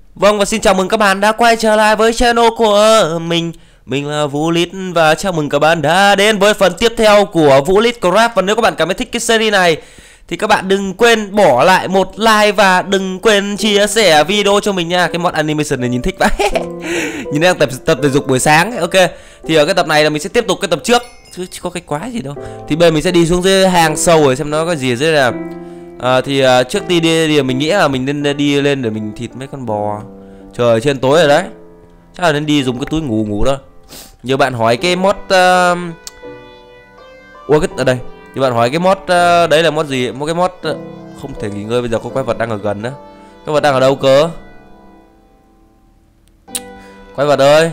Vâng, và xin chào mừng các bạn đã quay trở lại với channel của mình. Mình là Vũ Lít và chào mừng các bạn đã đến với phần tiếp theo của Vũ Lít Craft. Và nếu các bạn cảm thấy thích cái series này thì các bạn đừng quên bỏ lại một like và đừng quên chia sẻ video cho mình nha. Cái mod animation này nhìn thích vậy. Nhìn đang tập thể dục buổi sáng. Ok, thì ở cái tập này là mình sẽ tiếp tục cái tập trước chứ có cái quái gì đâu. Thì bây giờ mình sẽ đi xuống dưới hang sâu rồi xem nó có gì dưới là. Trước đi thì mình nghĩ là mình nên đi lên để mình thịt mấy con bò. Trời trên tối rồi đấy, chắc là nên đi dùng cái túi ngủ đó. Nhiều bạn hỏi cái mod ủa cái ở đây, nhiều bạn hỏi cái mod đấy là mod gì? Một cái mod không thể nghỉ ngơi, bây giờ có quái vật đang ở gần đó. Quái vật đang ở đâu cơ? Quái vật ơi.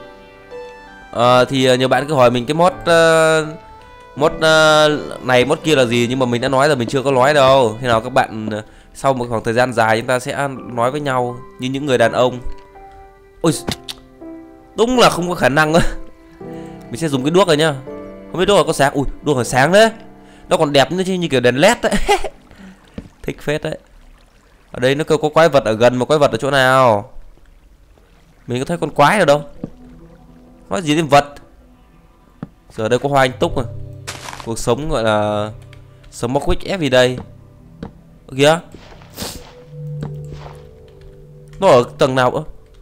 Thì nhiều bạn cứ hỏi mình cái mod này mod kia là gì, nhưng mà mình đã nói là mình chưa có nói đâu. Thế nào các bạn sau một khoảng thời gian dài chúng ta sẽ nói với nhau như những người đàn ông. Ôi, đúng là không có khả năng á. Mình sẽ dùng cái đuốc rồi nhá. Không biết đuốc là có sáng. Ui, đuốc là sáng đấy. Nó còn đẹp nữa chứ, như kiểu đèn led đấy. Thích phết đấy. Ở đây nó kêu có quái vật ở gần, mà quái vật ở chỗ nào? Mình có thấy con quái ở đâu? Nói gì đến vật. Giờ đây có Hoa Anh Túc à. Cuộc sống gọi là sống móc quick everyday. Ở kìa. Nó ở tầng nào ơ?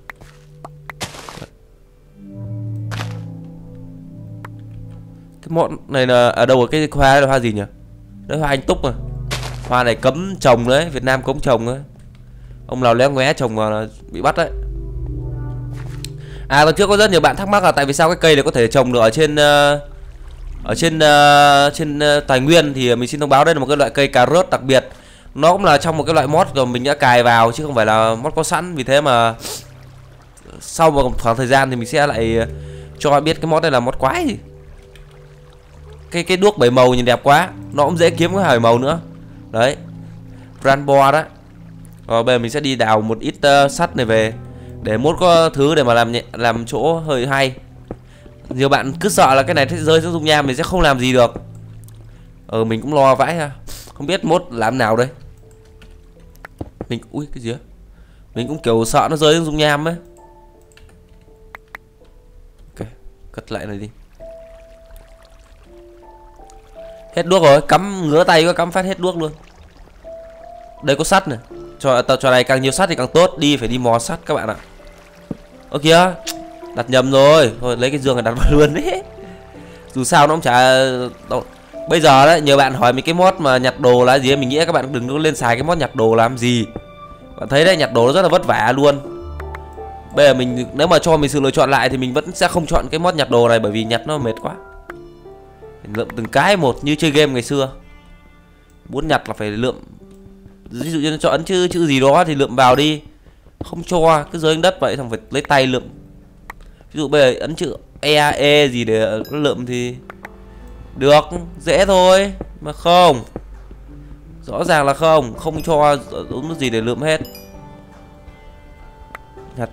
Cái món này là ở đâu? Ở cái hoa là hoa gì nhỉ? Đấy, Hoa Anh Túc à. Hoa này cấm trồng đấy, Việt Nam cấm trồng đấy. Ông nào léo ngoé trồng vào là bị bắt đấy. À, còn trước có rất nhiều bạn thắc mắc là tại vì sao cái cây này có thể trồng được ở trên tài nguyên. Thì mình xin thông báo đây là một cái loại cây cà rốt đặc biệt. Nó cũng là trong một cái loại mod rồi mình đã cài vào chứ không phải là mod có sẵn. Vì thế mà sau một khoảng thời gian thì mình sẽ lại cho bạn biết cái mod này là mod quái gì. Cái đuốc 7 màu nhìn đẹp quá. Nó cũng dễ kiếm cái 7 màu nữa. Đấy, brand board đó. Rồi bây giờ mình sẽ đi đào một ít sắt này về để mốt có thứ để mà làm chỗ hơi hay. Nhiều bạn cứ sợ là cái này rơi xuống dung nham mình sẽ không làm gì được. Mình cũng lo vãi ha. Không biết mốt làm nào đây. Mình ui cái gì á? Mình cũng kiểu sợ nó rơi xuống dung nham ấy. Ok, cất lại này đi. Hết đuốc rồi, cắm ngứa tay có cắm phát hết đuốc luôn. Đây có sắt này. Trò này càng nhiều sắt thì càng tốt, đi phải đi mò sắt các bạn ạ. Ơ kìa, đặt nhầm rồi. Thôi lấy cái giường này đặt vào luôn đấy. Dù sao nó cũng chả đâu. Bây giờ đấy, nhiều bạn hỏi mình cái mod mà nhặt đồ là gì. Mình nghĩ các bạn đừng có lên xài cái mod nhặt đồ làm gì. Bạn thấy đấy, nhặt đồ nó rất là vất vả luôn. Bây giờ mình nếu mà cho mình sự lựa chọn lại thì mình vẫn sẽ không chọn cái mod nhặt đồ này, bởi vì nhặt nó mệt quá. Mình lượm từng cái một như chơi game ngày xưa. Muốn nhặt là phải lượm. Ví dụ như nó cho ấn chữ gì đó thì lượm vào đi. Không cho cứ rơi đất vậy, xong phải lấy tay lượm. Ví dụ bây giờ ấn chữ EAE gì để lượm thì được, dễ thôi. Mà không, rõ ràng là không cho đúng gì để lượm hết. Nhặt.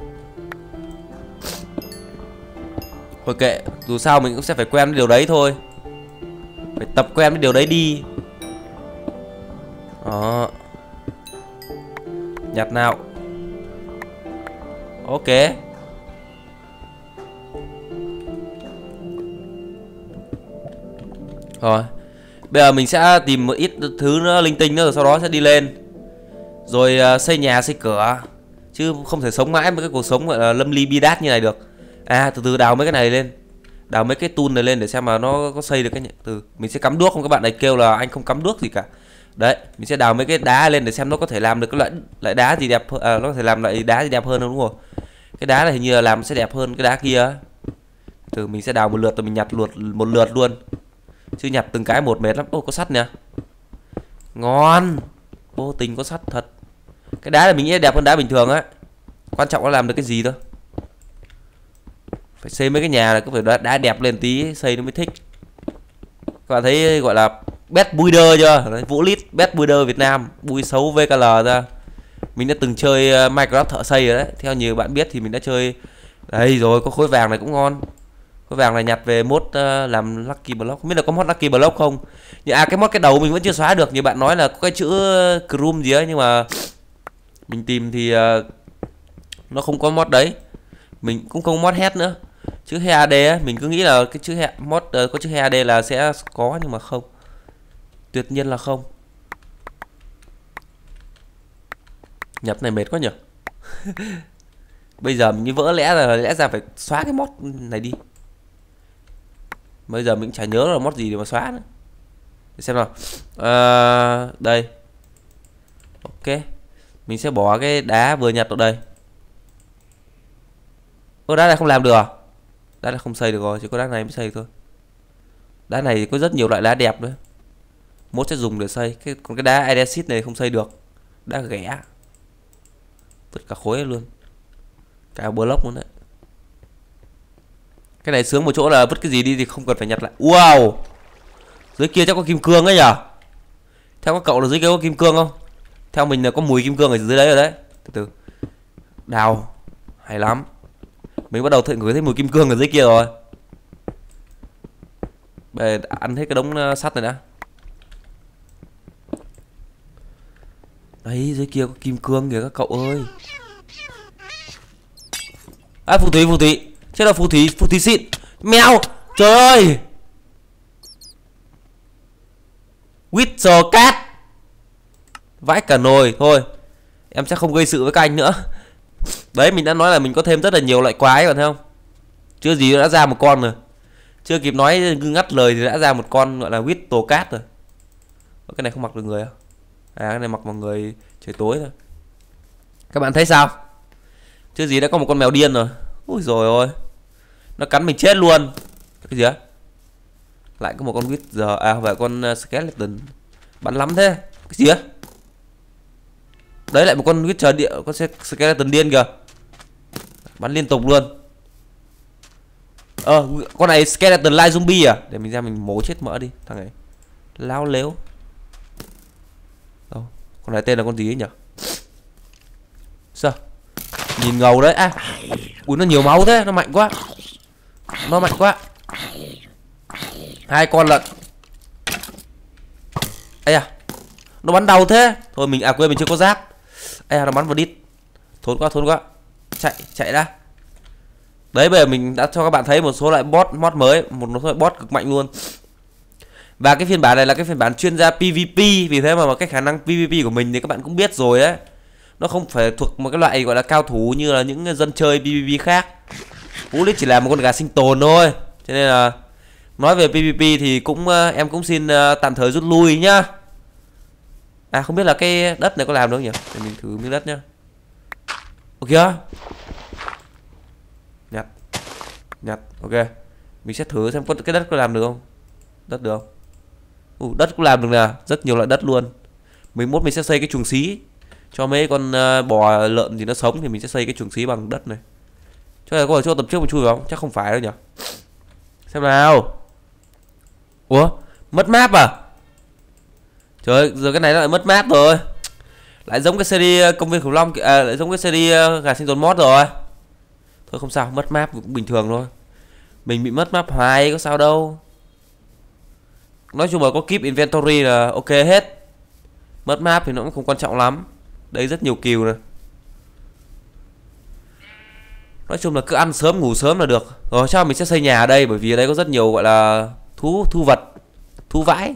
Thôi kệ, dù sao mình cũng sẽ phải quen với điều đấy thôi. Phải tập quen với điều đấy đi. Đó. Nhặt nào. Ok. Rồi. Bây giờ mình sẽ tìm một ít thứ nữa linh tinh nữa, rồi sau đó sẽ đi lên. Rồi xây nhà xây cửa. Chứ không thể sống mãi với cái cuộc sống gọi là lâm ly bi đát như này được. À, từ từ đào mấy cái này lên. Đào mấy cái tool này lên để xem mà nó có xây được cái từ. Mình sẽ cắm đuốc không? Các bạn này kêu là anh không cắm đuốc gì cả. Đấy, mình sẽ đào mấy cái đá lên để xem nó có thể làm được cái loại đá gì đẹp hơn. Nó có thể làm loại đá gì đẹp hơn không, đúng không? Cái đá này hình như là làm sẽ đẹp hơn cái đá kia. Từ mình sẽ đào một lượt rồi mình nhặt một lượt luôn. Chứ nhặt từng cái một mệt lắm. Ô, có sắt nè. Ngon. Vô tình có sắt thật. Cái đá này mình nghĩ đẹp hơn đá bình thường á. Quan trọng là làm được cái gì thôi. Phải xây mấy cái nhà này cứ phải đá đẹp lên tí xây nó mới thích. Các bạn thấy gọi là best builder chưa? Đấy, Vũ Lít best builder Việt Nam, bui xấu VKL ra. Mình đã từng chơi Minecraft thợ xây rồi đấy. Theo nhiều bạn biết thì mình đã chơi. Đây rồi, có khối vàng này cũng ngon. Khối vàng này nhặt về mod làm Lucky Block. Không biết là có mod Lucky Block không. Nhưng cái mod cái đầu mình vẫn chưa xóa được. Nhiều bạn nói là có cái chữ Chrome gì ấy, nhưng mà mình tìm thì Nó không có mod đấy. Mình cũng không mod head nữa. Chữ HEAD ấy, mình cứ nghĩ là cái chữ mod có chữ HEAD là sẽ có, nhưng mà không. Tuyệt nhiên là không. Nhập này mệt quá nhỉ. Bây giờ mình như vỡ lẽ ra phải xóa cái mod này đi. Bây giờ mình chả nhớ là mod gì để mà xóa nữa. Để xem nào. Đây. Ok. Mình sẽ bỏ cái đá vừa nhặt vào đây. Ô, đá này không làm được à? Đá này không xây được rồi, chỉ có đá này mới xây được thôi. Đá này có rất nhiều loại đá đẹp nữa. Mốt sẽ dùng để xây. Còn cái đá Andesit này không xây được. Đá ghẻ. Vứt cả khối luôn. Cả block luôn đấy. Cái này sướng một chỗ là vứt cái gì đi thì không cần phải nhặt lại. Wow. Dưới kia chắc có kim cương ấy nhở? Theo các cậu là dưới kia có kim cương không? Theo mình là có mùi kim cương ở dưới đấy rồi đấy. Từ từ. Đào. Hay lắm. Mình bắt đầu ngửi thấy mùi kim cương ở dưới kia rồi. Bây giờ ăn hết cái đống sắt này đã. Đấy, dưới kia có kim cương kìa các cậu ơi. À, phù thủy. Chết là phù thủy xịn. Mèo. Trời ơi. Witcher cat. Vãi cả nồi. Thôi, em sẽ không gây sự với các anh nữa. Đấy, mình đã nói là mình có thêm rất là nhiều loại quái, còn thấy không? Chưa gì đã ra một con rồi. Chưa kịp nói ngắt lời thì đã ra một con gọi là Witcher cat rồi. Cái này không mặc được người à? Cái này mặc vào người trời tối thôi. Các bạn thấy sao? Chưa gì đã có một con mèo điên rồi. Ui rồi ôi. Nó cắn mình chết luôn. Cái gì á? Lại có một con Witcher. À, không phải con skeleton. Bắn lắm thế. Cái gì á? Đấy, lại một con Witcher địa, con skeleton điên kìa. Bắn liên tục luôn. Con này skeleton live zombie à? Để mình ra mình mổ chết mỡ đi. Thằng này láo lếu. Đâu? Con này tên là con gì ấy nhỉ? Sao? Nhìn ngầu đấy. À. Ui, nó nhiều máu thế, nó mạnh quá. Nó mạnh quá. Hai con lận. Ây à. Nó bắn đầu thế. Thôi mình quên mình chưa có giáp. Ây à, nó bắn vào đít. Thốn quá. Chạy ra. Đấy, bây giờ mình đã cho các bạn thấy một số loại mod mới, một số loại bot cực mạnh luôn. Và cái phiên bản này là cái phiên bản chuyên gia PVP, vì thế mà cái khả năng PVP của mình thì các bạn cũng biết rồi đấy. Nó không phải thuộc một cái loại gọi là cao thủ như là những dân chơi PVP khác. Vũ Lít chỉ là một con gà sinh tồn thôi. Cho nên là nói về PVP thì em cũng xin tạm thời rút lui nhá. À, không biết là cái đất này có làm được không nhỉ? Để mình thử miếng đất nhá. Ok. Nhặt. Ok. Mình sẽ thử xem cái đất có làm được không. Đất được không? Đất cũng làm được nè. Rất nhiều loại đất luôn. Mình sẽ xây cái chuồng xí cho mấy con bò lợn thì nó sống, thì mình sẽ xây cái chuồng xí bằng đất này. Cho là có ở chỗ tập trước mình chui vào không? Chắc không phải đâu nhỉ. Xem nào. Ủa? Mất map à? Trời ơi, giờ cái này nó lại mất map rồi. Lại giống cái series công viên khủng long, lại giống cái series gà sinh tồn mod rồi. Thôi không sao, mất map cũng bình thường thôi. Mình bị mất map hoài có sao đâu. Nói chung là có keep inventory là ok hết. Mất map thì nó cũng không quan trọng lắm. Đây rất nhiều kill này. Nói chung là cứ ăn sớm ngủ sớm là được. Rồi chắc mình sẽ xây nhà ở đây, bởi vì ở đây có rất nhiều gọi là thu vật, thu vãi.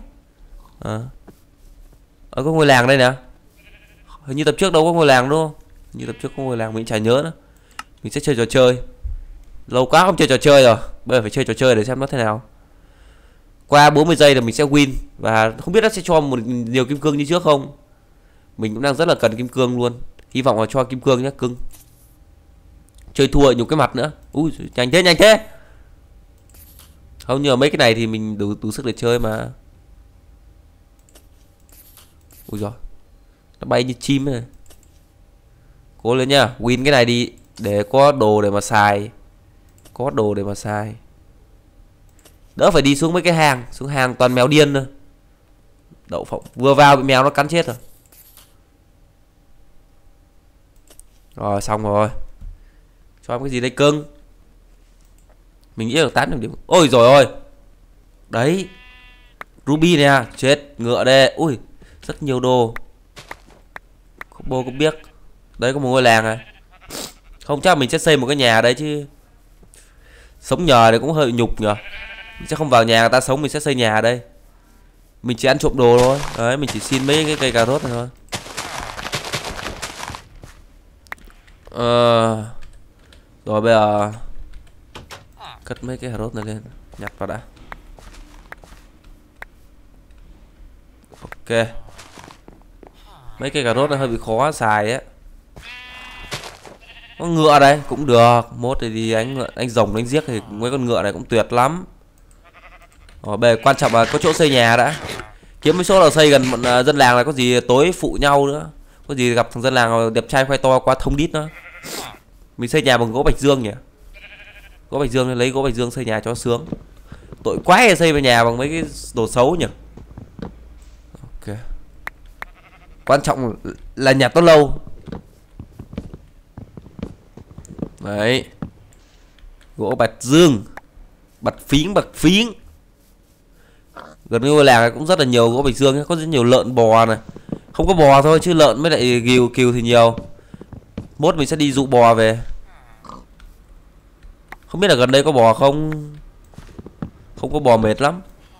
Có ngôi làng đây nè. Hình như tập trước đâu có ngôi làng đúng không? Như tập trước có ngôi làng mình chả nhớ nữa. Mình sẽ chơi trò chơi. Lâu quá không chơi trò chơi rồi. Bây giờ phải chơi trò chơi để xem nó thế nào. Qua 40 giây là mình sẽ win. Và không biết nó sẽ cho một nhiều kim cương như trước không. Mình cũng đang rất là cần kim cương luôn. Hy vọng là cho kim cương nhé cưng. Chơi thua nhiều cái mặt nữa. Ui nhanh thế. Không, nhờ mấy cái này thì mình đủ sức để chơi mà. Ui giời, nó bay như chim này. Cố lên nha, win cái này đi. Để có đồ để mà xài. Đỡ phải đi xuống mấy cái hang. Xuống hang toàn mèo điên thôi. Đậu phộng vừa vào bị mèo nó cắn chết rồi. Rồi xong rồi. Cho em cái gì đây cưng? Mình nghĩ được 800 điểm. Ôi rồi ôi. Đấy. Ruby nè. Chết ngựa đây. Ui rất nhiều đồ. Combo cũng biết. Đấy có một ngôi làng này. Không chắc mình sẽ xây một cái nhà đấy chứ. Sống nhờ thì cũng hơi nhục nhờ. Mình sẽ không vào nhà người ta sống, mình sẽ xây nhà ở đây. Mình chỉ ăn trộm đồ thôi. Đấy, mình chỉ xin mấy cái cây cà rốt này thôi. Rồi bây giờ cất mấy cái cà rốt này lên, nhặt vào đã. Ok. Mấy cây cà rốt này hơi bị khó xài á. Con ngựa đây cũng được. Mốt thì đi anh rồng đánh giết thì mấy con ngựa này cũng tuyệt lắm. Rồi bây giờ quan trọng là có chỗ xây nhà đã. Kiếm mấy chỗ nào xây gần bọn dân làng là có gì tối phụ nhau nữa. Có gì gặp thằng dân làng đẹp trai khoai to quá thông đít nữa. Mình xây nhà bằng gỗ bạch dương nhỉ. Gỗ bạch dương nên lấy gỗ bạch dương xây nhà cho sướng. Tội quái là xây về nhà bằng mấy cái đồ xấu nhỉ. Ok. Quan trọng là nhặt nó lâu. Đấy. Gỗ bạch dương. Bạch phiến. Gần ngôi làng này cũng rất là nhiều gỗ bạch dương, có rất nhiều lợn bò này. Không có bò thôi chứ lợn với lại cừu thì nhiều. Mốt mình sẽ đi dụ bò về. Không biết là gần đây có bò không. Không có bò mệt lắm.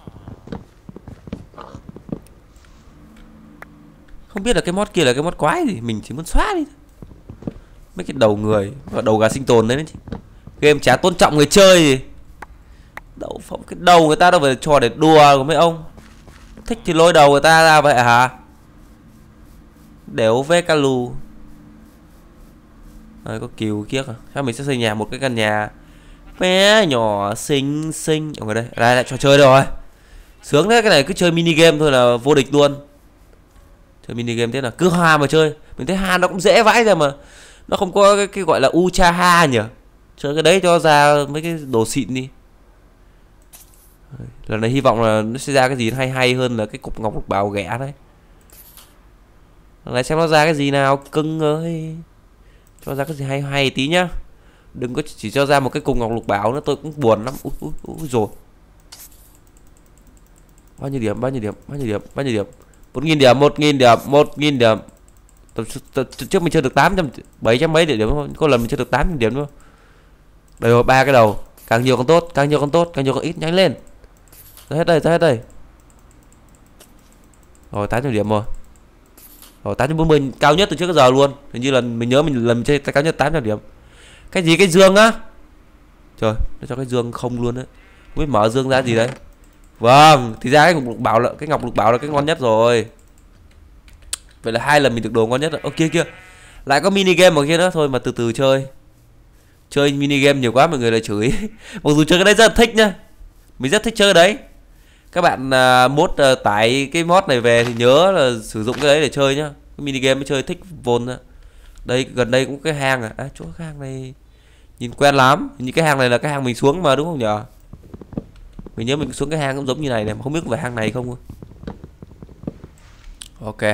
Không biết là cái mod kia là cái mod quái gì. Mình chỉ muốn xóa đi. Mấy cái đầu người và đầu gà sinh tồn đấy chứ. Game chả tôn trọng người chơi gì. Đậu phộng cái đầu người ta đâu phải trò để đùa của mấy ông. Thích thì lôi đầu người ta ra vậy hả? Đéo ve ca lù. Đây có cừu kia à? Sao mình sẽ xây nhà một cái căn nhà bé nhỏ xinh xinh ở ngoài đây. Đây lại trò chơi rồi. Sướng thế, cái này cứ chơi mini game thôi là vô địch luôn. Chơi mini game thế là cứ hòa mà chơi. Mình thấy ha nó cũng dễ vãi ra mà. Nó không có cái gọi là Uchaha nhỉ. Chơi cái đấy cho ra mấy cái đồ xịn đi. Lần này hy vọng là nó sẽ ra cái gì hay hay hơn là cái cục ngọc lục bảo ghẻ đấy. Lần này xem nó ra cái gì nào cưng ơi. Cho ra cái gì hay hay tí nhá. Đừng có chỉ cho ra một cái cục ngọc lục bảo nữa tôi cũng buồn lắm. Úi rồi. Bao nhiêu điểm? 1.000 điểm, 1.000 điểm. Trước mình chơi được 800 700 mấy điểm thôi. Có lần mình chơi được 800 điểm luôn. Đây rồi, 3 cái đầu. Càng nhiều càng tốt, càng nhiều càng ít, nhanh lên. Ra hết đây. Rồi 800 điểm rồi. Rồi 840 cao nhất từ trước đến giờ luôn. Hình như là mình nhớ mình lần chơi cao nhất 800 điểm. Cái gì cái dương á? Trời, nó cho cái dương không luôn đấy. Không biết mở dương ra gì đấy. Vâng, thì ra cái ngọc lục bảo là cái ngon nhất rồi. Vậy là 2 lần mình được đồ ngon nhất rồi. Ok kia. Lại có mini game ở kia nữa thôi mà từ từ chơi. Chơi mini game nhiều quá mọi người lại chửi. Mặc dù chơi cái đấy rất là thích nhá. Mình rất thích chơi đấy. Các bạn tải cái mod này về thì nhớ là sử dụng cái đấy để chơi nhá. Cái mini game mới chơi thích vồn ra. Đây gần đây cũng cái hang à. Chỗ cái hang này nhìn quen lắm. Những cái hang này là cái hang mình xuống mà đúng không nhở? Mình nhớ mình xuống cái hang cũng giống như này này mà không biết có phải hang này không. Ok.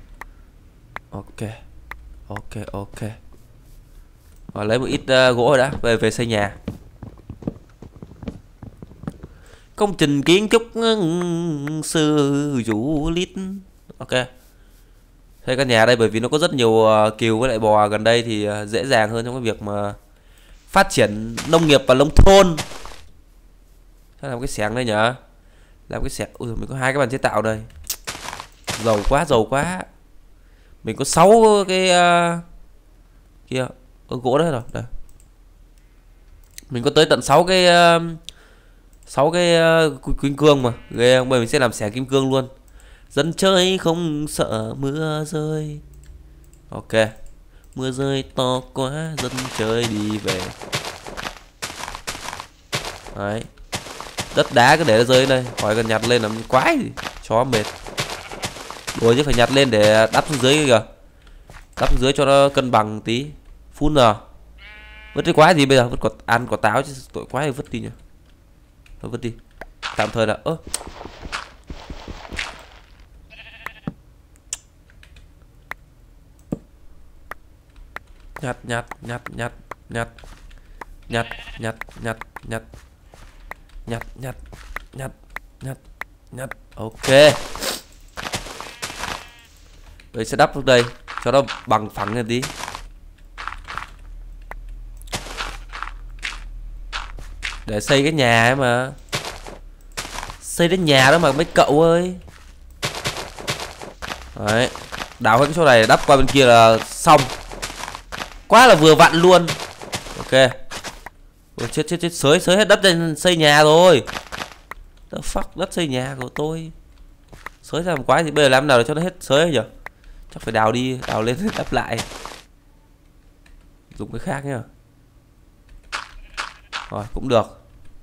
Rồi lấy một ít gỗ rồi đã, về xây nhà. Công trình kiến trúc sư du lít. Ok. Xây căn nhà đây bởi vì nó có rất nhiều cừu với lại bò gần đây thì dễ dàng hơn trong cái việc mà phát triển nông nghiệp và nông thôn. Sao làm cái xẻng đây nhở? Làm cái xẻng. Ui, mình có 2 cái bàn chế tạo đây. Giàu quá. Mình có 6 cái kia gỗ đấy rồi. Đây. Mình có tới tận 6 cái 6 cái kim cương mà. Ghê không? Bây giờ mình sẽ làm xẻng kim cương luôn. Dân chơi không sợ mưa rơi. Ok. Mưa rơi to quá, dân chơi đi về. Đấy. Đất đá cứ để nó rơi đây, khỏi cần nhặt lên làm quái gì, chó mệt. Đùa chứ phải nhặt lên để đắp xuống dưới kìa. Đắp xuống dưới cho nó cân bằng tí. Phun rồi. Vứt cái quái gì bây giờ, vứt ăn quả táo chứ tội quái thì vứt đi nhỉ. Thôi vứt đi. Tạm thời là nhặt. Ok. Rồi sẽ đắp xuống đây cho nó bằng phẳng lên tí. Để xây cái nhà ấy mà. Xây đến nhà đó mà mấy cậu ơi. Đấy. Đào hết cái chỗ này đắp qua bên kia là xong. Quá là vừa vặn luôn. Ok. Ôi, chết sới hết đất lên xây nhà rồi. The fuck, đất xây nhà của tôi. Sới ra làm quái thì bây giờ làm nào để cho nó hết sới nhỉ? Chắc phải đào đi, đào lên đắp lại. Dùng cái khác nhá. Rồi, cũng được.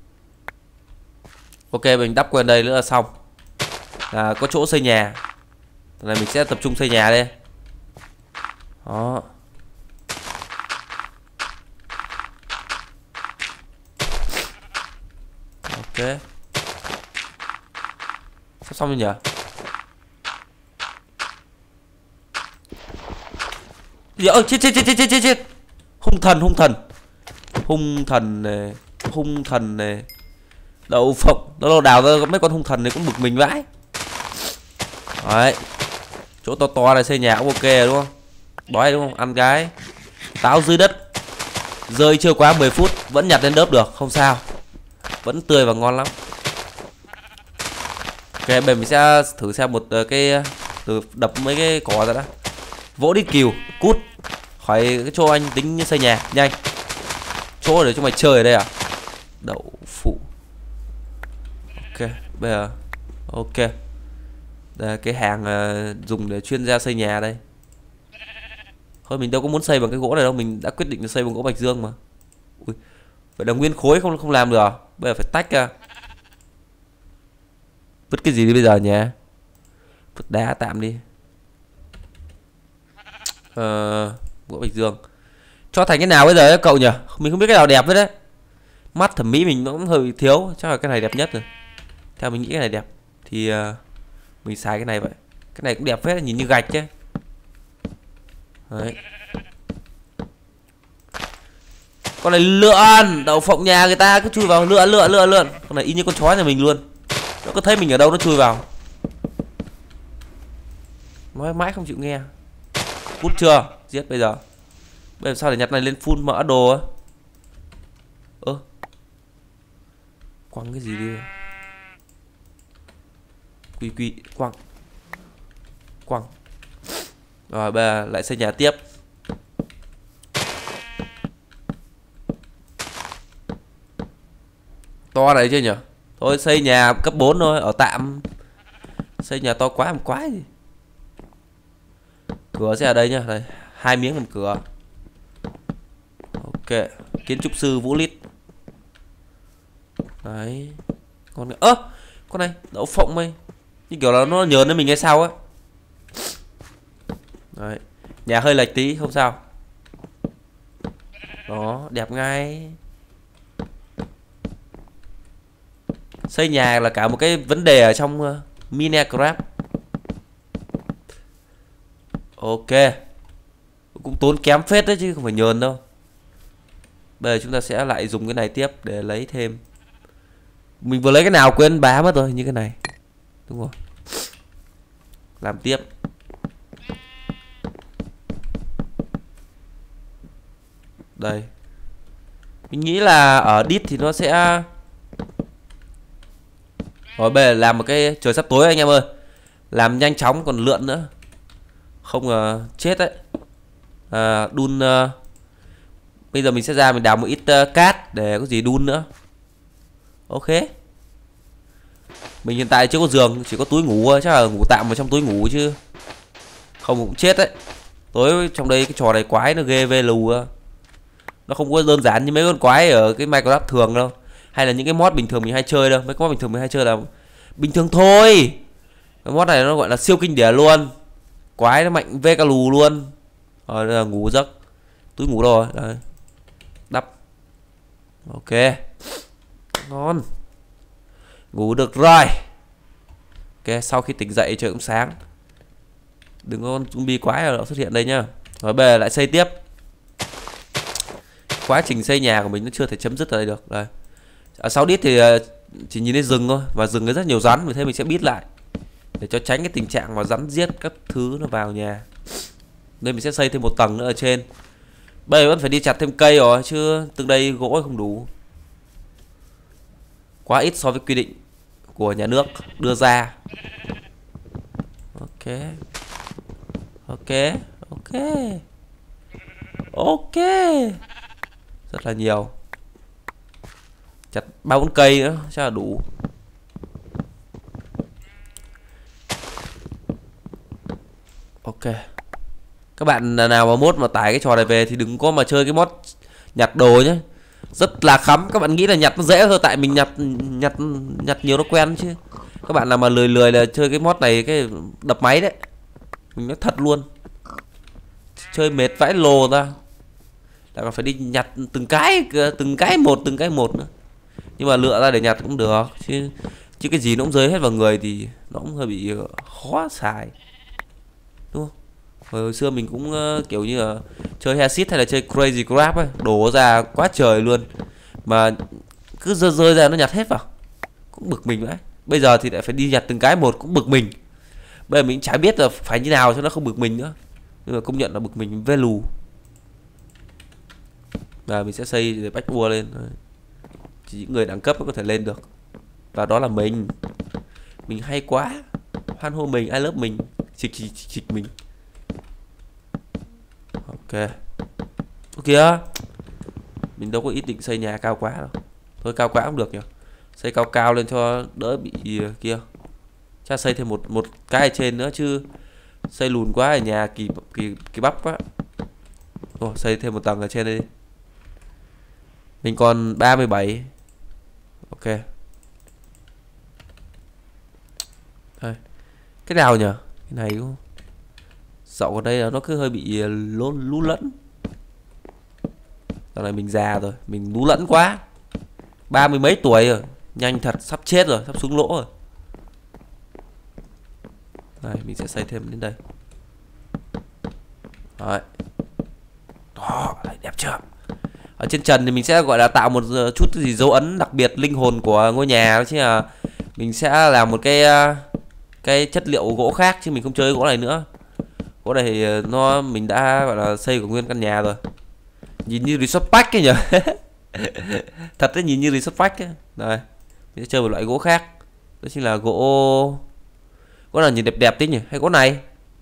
Ok, mình đắp qua đây nữa là xong. Là có chỗ xây nhà. Lần này mình sẽ tập trung xây nhà đây. Đó. Ok. Sắp xong rồi nhỉ? Dạ, chết. Hung thần này. Đậu phộng, nó đào ra mấy con hung thần này cũng bực mình vãi. Đấy. Chỗ to này xây nhà cũng ok rồi đúng không? Đói đúng không? Ăn cái táo dưới đất. Rơi chưa quá 10 phút vẫn nhặt lên đớp được, không sao. Vẫn tươi và ngon lắm. Ok, bây giờ mình sẽ thử xem một cái từ đập mấy cái cỏ ra đã. Vỗ đi cừu, cút khỏi cái chỗ anh tính xây nhà, nhanh. Chỗ để cho mày chơi ở đây à? Đậu phụ. Ok, bây giờ ok. Đây là cái hàng dùng để chuyên gia xây nhà đây. Thôi mình đâu có muốn xây bằng cái gỗ này đâu, mình đã quyết định là xây bằng gỗ bạch dương mà. Ui, vậy là nguyên khối không làm được à? Bây giờ phải tách ra. Vứt cái gì đi bây giờ nhỉ? Vứt đá tạm đi. Gỗ bạch dương. Cho thành cái nào bây giờ ấy, cậu nhỉ? Mình không biết cái nào đẹp hết đấy. Mắt thẩm mỹ mình nó cũng hơi thiếu. Chắc là cái này đẹp nhất rồi. Theo mình nghĩ cái này đẹp. Thì mình xài cái này vậy. Cái này cũng đẹp phết, nhìn như gạch chứ. Đấy. Con này lượn. Đậu phộng nhà người ta cứ chui vào lượn. Con này y như con chó nhà mình luôn. Nó cứ thấy mình ở đâu nó chui vào. Nói mãi không chịu nghe. Cút chưa? Giết bây giờ. Bây giờ sao để nhặt này lên full mỡ đồ á? Quăng cái gì đi? Quy quăng. Rồi bây giờ lại xây nhà tiếp. To này chưa nhỉ? Thôi xây nhà cấp 4 thôi, ở tạm. Xây nhà to quá làm quái gì. Cửa sẽ ở đây nhá, đây, 2 miếng làm cửa. Ok, kiến trúc sư Vũ Lít. Đấy. Con này, con này đậu phộng mày. Như kiểu là nó nhờn lên mình hay sao á. Đấy. Nhà hơi lệch tí không sao. Đó, đẹp ngay. Xây nhà là cả một cái vấn đề ở trong Minecraft. Ok. Cũng tốn kém phết đấy chứ không phải nhờn đâu. Bây giờ chúng ta sẽ lại dùng cái này tiếp để lấy thêm. Mình vừa lấy cái nào quên bá mất rồi, như cái này. Đúng rồi. Làm tiếp. Đây. Mình nghĩ là ở đít thì nó sẽ. Rồi bây giờ làm một cái trời sắp tối anh em ơi. Làm nhanh chóng còn lượn nữa. Không chết đấy. Đun bây giờ mình sẽ ra mình đào một ít cát để có gì đun nữa. Ok. Mình hiện tại chưa có giường, chỉ có túi ngủ thôi, chắc là ngủ tạm vào trong túi ngủ chứ. Không cũng chết đấy. Tối trong đây cái trò này quái nó ghê về lù. Nó không có đơn giản như mấy con quái ở cái Minecraft thường đâu. Hay là những cái mod bình thường mình hay chơi đâu. Mấy cái mod bình thường mình hay chơi là bình thường thôi. Cái mod này nó gọi là siêu kinh điển luôn. Quái nó mạnh về cả lù luôn. Rồi là ngủ giấc. Túi ngủ rồi. Đấy. Đắp. Ok. Ngon. Ngủ được rồi. Ok, sau khi tỉnh dậy trời cũng sáng. Đừng có con zombie quái nào xuất hiện đây nhá. Rồi bây giờ lại xây tiếp. Quá trình xây nhà của mình nó chưa thể chấm dứt ở đây được. Đây. Ở sau đít thì chỉ nhìn thấy rừng thôi. Và rừng có rất nhiều rắn. Vì thế mình sẽ bít lại. Để cho tránh cái tình trạng mà rắn giết các thứ nó vào nhà. Đây mình sẽ xây thêm một tầng nữa ở trên. Bây giờ vẫn phải đi chặt thêm cây rồi. Chứ từng đây gỗ không đủ. Quá ít so với quy định của nhà nước đưa ra. Ok. Ok. Ok. Ok. Rất là nhiều. Chặt 3-4 cây nữa chắc là đủ. Ok. Các bạn nào mà mốt mà tải cái trò này về thì đừng có mà chơi cái mod nhặt đồ nhé. Rất là khắm. Các bạn nghĩ là nhặt nó dễ thôi, tại mình nhặt nhiều nó quen chứ. Các bạn nào mà lười là chơi cái mod này cái đập máy đấy. Mình nói thật luôn. Chơi mệt vãi lồ ra. Lại còn phải đi nhặt từng cái một nữa. Nhưng mà lựa ra để nhặt cũng được chứ cái gì nó cũng rơi hết vào người thì nó cũng hơi bị khó xài, đúng không? Hồi xưa mình cũng kiểu như là chơi Hexit hay là chơi Crazy Grab ấy, đổ ra quá trời luôn mà cứ rơi ra nó nhặt hết vào, cũng bực mình vậy. Bây giờ thì lại phải đi nhặt từng cái một cũng bực mình. Bây giờ mình chả biết là phải như nào cho nó không bực mình nữa, nhưng mà công nhận là bực mình về lù. Và mình sẽ xây để bách vua lên. Chỉ những người đẳng cấp mới có thể lên được. Và đó là mình hay quá. Hoan hô mình, ai love mình, chịch mình. Ok. Ok. Mình đâu có ý định xây nhà cao quá đâu. Thôi cao quá cũng được nhỉ. Xây cao cao lên cho đỡ bị kia. Chắc xây thêm một cái ở trên nữa chứ. Xây lùn quá ở nhà kỳ bắp quá. Ồ, xây thêm một tầng ở trên đây. Mình còn 37. Ok. Đây. Cái nào nhỉ? Cái này cũng dạo ở đây là nó cứ hơi bị lú lẫn. Dạo này mình già rồi, mình lú lẫn quá. 30 mấy tuổi rồi, nhanh thật, sắp chết rồi, sắp xuống lỗ rồi. Đây, mình sẽ xây thêm đến đây. Đấy. Đó, đẹp chưa? Ở trên trần thì mình sẽ gọi là tạo một chút gì dấu ấn đặc biệt linh hồn của ngôi nhà, đó chính là mình sẽ làm một cái chất liệu gỗ khác, chứ mình không chơi gỗ này nữa. Gỗ này thì mình đã gọi là xây của nguyên căn nhà rồi. Nhìn như resort pack ấy nhỉ. Thật đấy, nhìn như resort pack ấy. Đây, mình sẽ chơi một loại gỗ khác, đó chính là gỗ nào nhìn đẹp đẹp tí nhỉ, hay gỗ này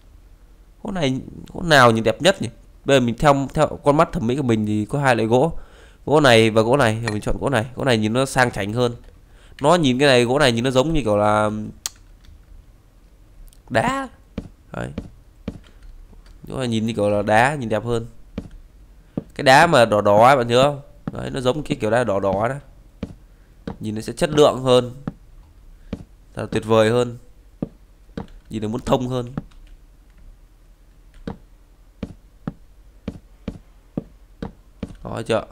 gỗ nào nhìn đẹp nhất nhỉ? Bây giờ mình theo con mắt thẩm mỹ của mình thì có hai loại gỗ này và gỗ này, thì mình chọn gỗ này nhìn nó sang chảnh hơn. Nó nhìn cái này, gỗ này nhìn nó giống như kiểu là đá đấy. Gỗ này nhìn như kiểu là đá, nhìn đẹp hơn. Cái đá mà đỏ đỏ ấy, bạn nhớ không? Đấy, nó giống cái kiểu đá đỏ đỏ đó, nhìn nó sẽ chất lượng hơn, thật là tuyệt vời hơn, nhìn nó muốn thông hơn. Đó chưa?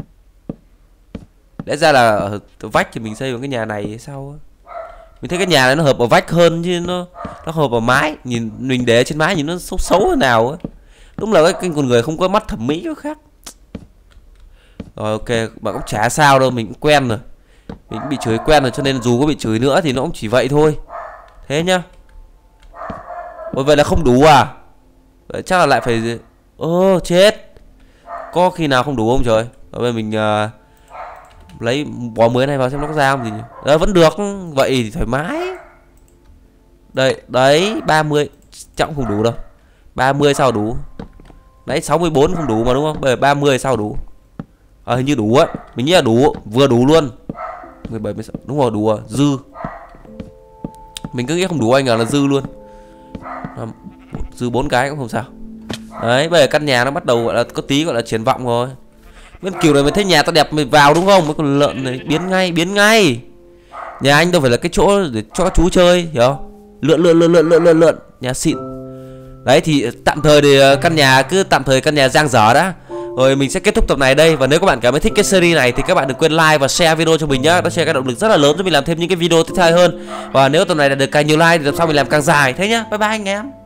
Lẽ ra là ở vách thì mình xây một cái nhà này hay sao á? Mình thấy cái nhà này nó hợp ở vách hơn chứ nó hợp ở mái. Nhìn mình để trên mái nhìn nó xấu thế nào á. Đúng là cái con người không có mắt thẩm mỹ khác. Rồi ok, bạn cũng chả sao đâu, mình cũng quen rồi. Mình cũng bị chửi quen rồi, cho nên dù có bị chửi nữa thì nó cũng chỉ vậy thôi. Thế nhá. Ôi vậy là không đủ à? Vậy chắc là lại phải... chết. Có khi nào không đủ không trời? Rồi bây giờ mình lấy bó mới này vào xem nó có ra không gì. Đó, vẫn được. Vậy thì thoải mái. Đây, đấy 30 chắc cũng không đủ đâu. 30 sao đủ? Đấy 64 không đủ mà đúng không? Bây giờ 30 sao đủ? Hình như đủ á. Mình nghĩ là đủ, vừa đủ luôn. 17 16. Đúng rồi, đủ rồi, dư. Mình cứ nghĩ không đủ, anh ngờ là dư luôn. Dư 4 cái cũng không sao. Đấy, bây giờ căn nhà nó bắt đầu gọi là có tí gọi là triển vọng rồi. Bên kiểu này mới thấy nhà tao đẹp mới vào đúng không? Mấy con lợn này biến ngay. Nhà anh đâu phải là cái chỗ để cho các chú chơi, hiểu không? Lượn nhà xịn. Đấy thì tạm thời thì căn nhà giang dở đã. Rồi mình sẽ kết thúc tập này đây. Và nếu các bạn cảm thấy thích cái series này thì các bạn đừng quên like và share video cho mình nhá. Nó sẽ có động lực rất là lớn cho mình làm thêm những cái video tiếp theo hơn. Và nếu tập này đạt được càng nhiều like thì tập sau mình làm càng dài. Thế nhá. Bye bye anh em.